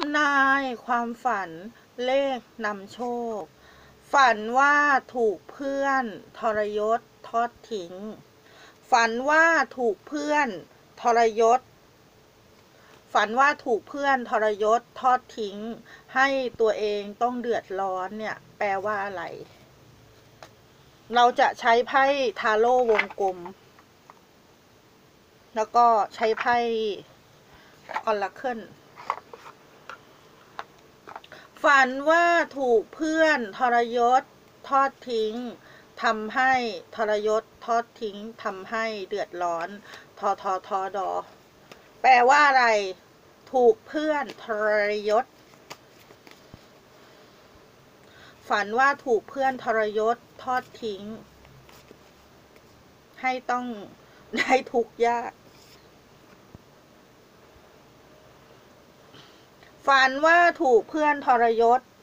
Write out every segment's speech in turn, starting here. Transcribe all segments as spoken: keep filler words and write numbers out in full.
ำนายความฝันเลขนำโชคฝันว่าถูกเพื่อนทรยศทอดทิ้งฝันว่าถูกเพื่อนทรยศฝันว่าถูกเพื่อนทรยศทอดทิ้งให้ตัวเองต้องเดือดร้อนเนี่ยแปลว่าอะไรเราจะใช้ไพ่ทาโร่วงกลมแล้วก็ใช้ไพ่ออราเคิลฝันว่าถูกเพื่อนทรยศทอดทิ้งทำให้ทรยศทอดทิ้งทำให้เดือดร้อนทอทอทอดอแปลว่าอะไรถูกเพื่อนทรยศฝันว่าถูกเพื่อนทรยศทอดทิ้งให้ต้องได้ทุกข์ยากฝันว่าถูกเพื่อนทรยศ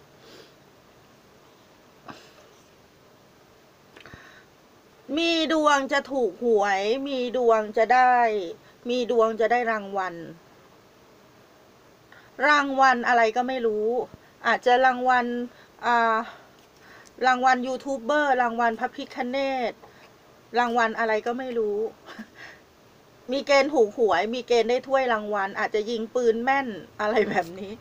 มีดวงจะถูกหวยมีดวงจะได้มีดวงจะได้รางวัลรางวัลอะไรก็ไม่รู้อาจจะรางวัลอ่ารางวัลยูทูบเบอร์รางวัลพระพิฆเนศรางวัลอะไรก็ไม่รู้มีเกณฑ์ถูกหวยมีเกณฑ์ได้ถ้วยรางวัลอาจจะยิงปืนแม่นอะไรแบบนี้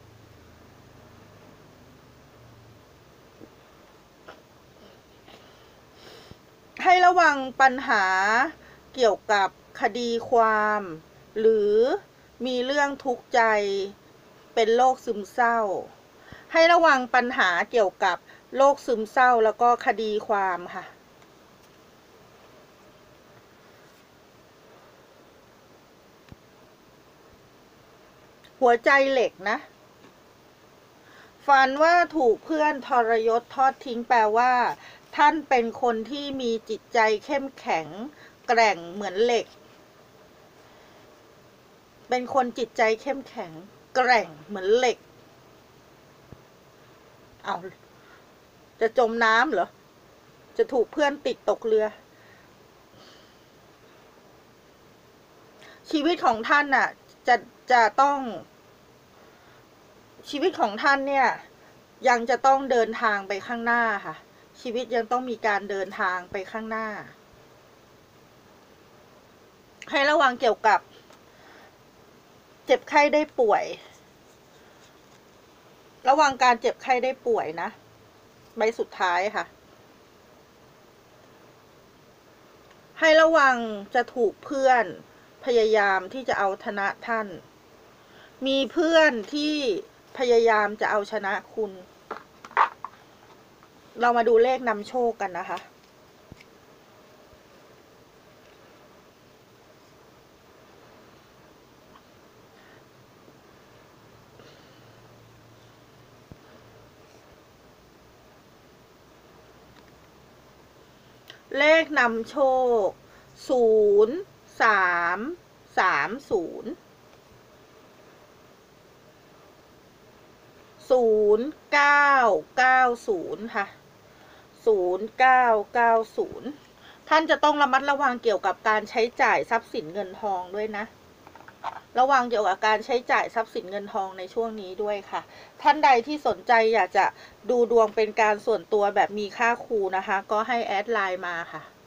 ให้ระวังปัญหาเกี่ยวกับคดีความหรือมีเรื่องทุกข์ใจเป็นโรคซึมเศร้าให้ระวังปัญหาเกี่ยวกับโรคซึมเศร้าแล้วก็คดีความค่ะหัวใจเหล็กนะฝันว่าถูกเพื่อนทรยศทอดทิ้งแปลว่าท่านเป็นคนที่มีจิตใจเข้มแข็งแกร่งเหมือนเหล็กเป็นคนจิตใจเข้มแข็งแกร่งเหมือนเหล็กเอาจะจมน้ำเหรอจะถูกเพื่อนติดตกเรือชีวิตของท่านน่ะจะจะต้องชีวิตของท่านเนี่ยยังจะต้องเดินทางไปข้างหน้าค่ะชีวิตยังต้องมีการเดินทางไปข้างหน้าให้ระวังเกี่ยวกับเจ็บไข้ได้ป่วยระวังการเจ็บไข้ได้ป่วยนะใบสุดท้ายค่ะให้ระวังจะถูกเพื่อนพยายามที่จะเอาชนะท่านมีเพื่อนที่พยายามจะเอาชนะคุณเรามาดูเลขนำโชคกันนะคะเลขนำโชคศูนย์สามสามศูนย์ศูนย์เก้าเก้าศูนย์ค่ะศูนย์เก้าเก้าศูนย์ท่านจะต้องระมัดระวังเกี่ยวกับการใช้จ่ายทรัพย์สินเงินทองด้วยนะระวังเกี่ยวกับการใช้จ่ายทรัพย์สินเงินทองในช่วงนี้ด้วยค่ะท่านใดที่สนใจอยากจะดูดวงเป็นการส่วนตัวแบบมีค่าครูนะคะก็ให้แอดไลน์มาค่ะ